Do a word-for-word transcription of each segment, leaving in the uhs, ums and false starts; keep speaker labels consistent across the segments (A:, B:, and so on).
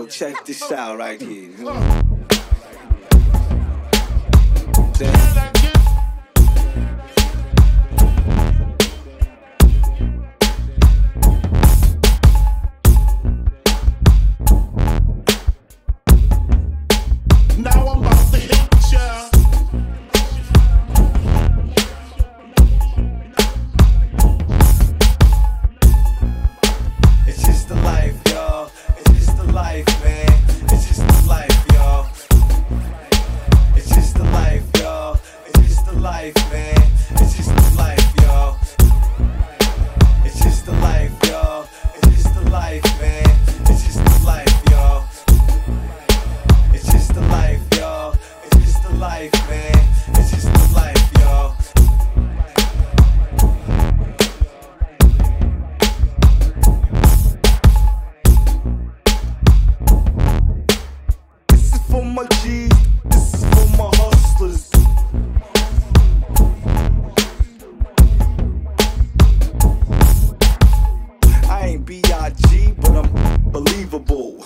A: Yo, check this out right here.
B: Now I'm about to hit ya.
A: It's just the life, y'all. It's just the life, man. It's just the life, y'all. It's just the life, y'all. It's just the life, man. It's just the life, y'all. It's just the life, y'all. It's just the life, man. It's just the life, y'all. It's just the life, y'all. It's just the life, man. It's just the life, y'all. This is for my G's. This is for my hustlers. I ain't B I G, but I'm believable.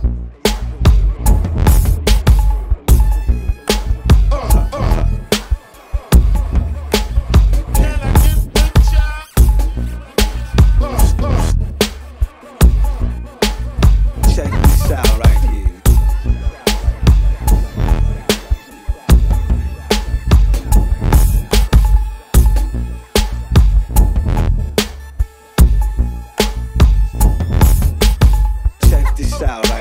A: Check this out right here. Check this out